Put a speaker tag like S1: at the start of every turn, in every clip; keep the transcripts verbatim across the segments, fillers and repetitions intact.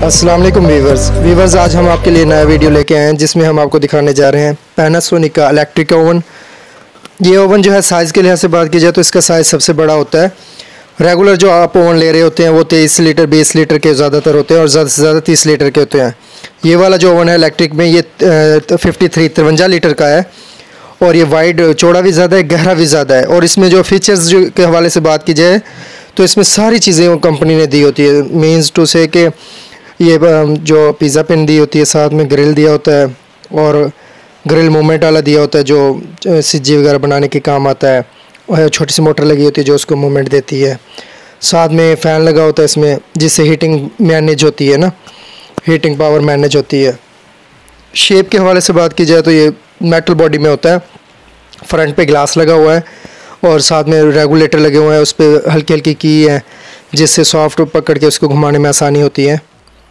S1: अस्सलाम वालेकुम viewers viewers आज हम आपके लिए नया वीडियो लेके आए हैं जिसमें हम आपको दिखाने जा रहे हैं पैनासोनिक का इलेक्ट्रिक ओवन। ये ओवन जो है साइज़ के लिहाज से बात की जाए तो इसका साइज़ सबसे बड़ा होता है। रेगुलर जो आप ओवन ले रहे होते हैं वो तेईस लीटर बीस लीटर के ज़्यादातर होते हैं और ज़्यादा से ज़्यादा तीस लीटर के होते हैं। ये वाला जो ओवन है इलेक्ट्रिक में ये फिफ्टी थ्री तिरवंजा लीटर का है और ये वाइड चौड़ा भी ज़्यादा है, गहरा भी ज़्यादा है। और इसमें जो फीचर्स जो के हवाले से बात की जाए तो इसमें सारी चीज़ें कंपनी ने दी होती है। मीन्स टू से कि ये जो पिज़्ज़ा पिन दी होती है, साथ में ग्रिल दिया होता है और ग्रिल मूवमेंट वाला दिया होता है जो सिज्जी वगैरह बनाने के काम आता है। और छोटी सी मोटर लगी होती है जो उसको मूवमेंट देती है। साथ में फ़ैन लगा होता है इसमें जिससे हीटिंग मैनेज होती है ना, हीटिंग पावर मैनेज होती है। शेप के हवाले से बात की जाए तो ये मेटल बॉडी में होता है, फ्रंट पे ग्लास लगा हुआ है और साथ में रेगुलेटर लगे हुए हैं। उस पर हल्की हल्की की है जिससे सॉफ्ट पकड़ के उसको घुमाने में आसानी होती है।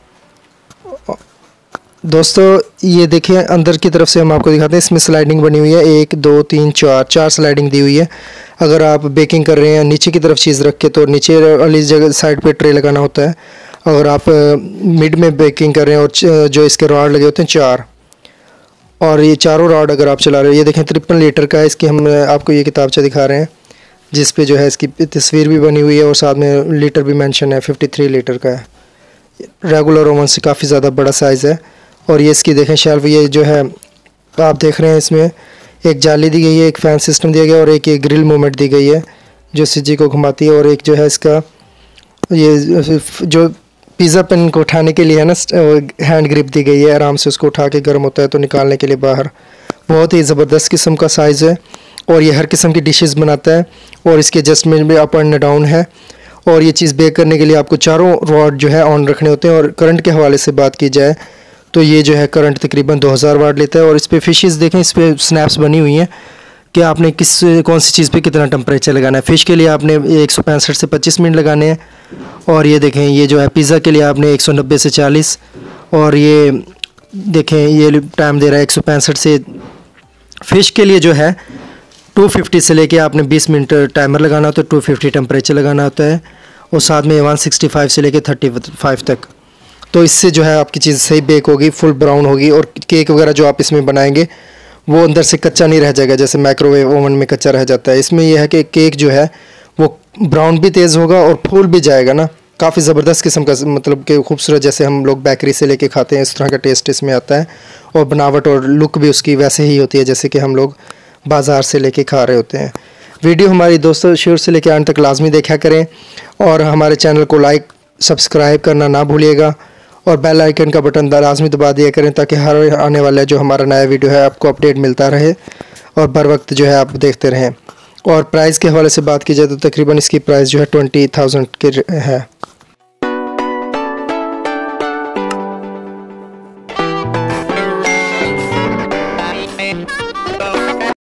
S1: दोस्तों ये देखिए अंदर की तरफ से हम आपको दिखाते हैं, इसमें स्लाइडिंग बनी हुई है, एक दो तीन चार चार स्लाइडिंग दी हुई है। अगर आप बेकिंग कर रहे हैं नीचे की तरफ चीज़ रख के तो नीचे वाली जगह साइड पे ट्रे लगाना होता है। अगर आप मिड में बेकिंग कर रहे हैं और जो इसके रॉड लगे होते हैं चार, और ये चारों रॉड अगर आप चला रहे हो, ये देखें तिरपन लीटर का है। इसकी हम आपको ये किताबचा दिखा रहे हैं जिस पे जो है इसकी तस्वीर भी बनी हुई है और साथ में लीटर भी मेंशन है, फिफ्टी थ्री लीटर का है। रेगुलर ओवन से काफ़ी ज़्यादा बड़ा साइज़ है। और ये इसकी देखें शेल्फ, ये जो है आप देख रहे हैं इसमें एक जाली दी गई है, एक फ़ैन सिस्टम दिया गया और एक ये ग्रिल मूवमेंट दी गई है जो सिज्जी को घुमाती है। और एक जो है इसका ये जो पिज़्ज़ा पेन को उठाने के लिए है ना, हैंड ग्रिप दी गई है, आराम से उसको उठा के गर्म होता है तो निकालने के लिए बाहर। बहुत ही ज़बरदस्त किस्म का साइज़ है और ये हर किस्म की डिशेस बनाता है और इसके एडजस्टमेंट भी अप एंड डाउन है। और ये चीज़ बेक करने के लिए आपको चारों रॉड जो है ऑन रखने होते हैं। और करंट के हवाले से बात की जाए तो ये जो है करंट तकरीबन दो हज़ार वाट लेता है। और इस पर फिशेस देखें, इस पर स्नैप्स बनी हुई हैं कि आपने किस कौन सी चीज़ पे कितना टेम्परेचर लगाना है। फ़िश के लिए आपने एक सौ पैंसठ से पच्चीस मिनट लगाने हैं। और ये देखें ये जो है पिज़्ज़ा के लिए आपने एक सौ नब्बे से चालीस, और ये देखें ये टाइम दे रहा है एक सौ पैंसठ से। फ़िश के लिए जो है दो सौ पचास से लेके आपने बीस मिनट टाइमर लगाना होता है, दो सौ पचास टेम्परेचर लगाना होता है और साथ में एक सौ पैंसठ से लेके पैंतीस तक। तो इससे जो है आपकी चीज़ सही बेक होगी, फुल ब्राउन होगी और केक वगैरह जो आप इसमें बनाएंगे वो अंदर से कच्चा नहीं रह जाएगा जैसे माइक्रोवेव ओवन में कच्चा रह जाता है। इसमें यह है कि केक जो है वो ब्राउन भी तेज़ होगा और फूल भी जाएगा ना। काफ़ी ज़बरदस्त किस्म का मतलब कि खूबसूरत, जैसे हम लोग बेकरी से लेके खाते हैं इस तरह का टेस्ट इसमें आता है। और बनावट और लुक भी उसकी वैसे ही होती है जैसे कि हम लोग बाज़ार से लेके खा रहे होते हैं। वीडियो हमारी दोस्तों शुरू से लेकर अंत तक लाजमी देखा करें और हमारे चैनल को लाइक सब्सक्राइब करना ना भूलिएगा और बेल आइकन का बटन लाजमी दबा दिया करें ताकि हर आने वाला जो हमारा नया वीडियो है आपको अपडेट मिलता रहे और बर वक्त जो है आप देखते रहें। और प्राइस के हवाले से बात की जाए तो तकरीबन इसकी प्राइस जो है ट्वेंटी थाउजेंड के है।